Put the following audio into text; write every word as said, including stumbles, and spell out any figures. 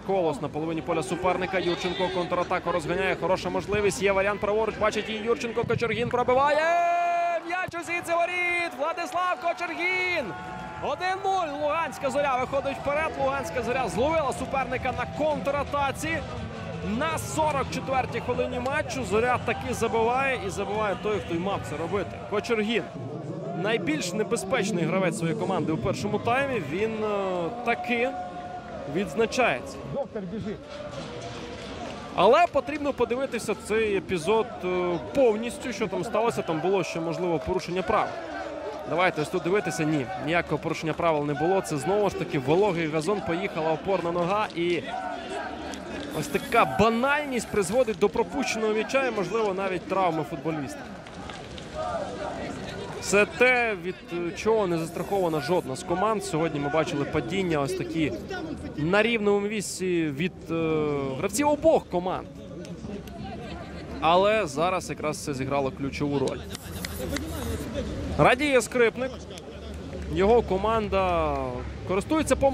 Колос на половині поля суперника. Юрченко контратаку розганяє. Хороша можливість. Є варіант праворуч. Бачить її Юрченко. Кочергін пробиває. М'яч у сітці воріт. Владислав Кочергін. один нуль. Луганська Зоря виходить вперед. Луганська Зоря зловила суперника на контратаці. На сорок четвертій хвилині матчу Зоря таки забиває. І забиває той, хто й мав це робити. Кочергін. Найбільш небезпечний гравець своєї команди у першому таймі. Він е, таки відзначається. Доктор біжить. Але потрібно подивитися цей епізод е, повністю, що там сталося. Там було ще, можливо, порушення правил. Давайте ось тут дивитися. Ні, ніякого порушення правил не було. Це знову ж таки вологий газон, поїхала опорна нога. І ось така банальність призводить до пропущеного м'яча і, можливо, навіть травми футболіста. Це те, від чого не застрахована жодна з команд. Сьогодні ми бачили падіння ось такі на рівному місці від е, гравців обох команд. Але зараз якраз це зіграло ключову роль. Радіє Скрипник. Його команда користується помилкою.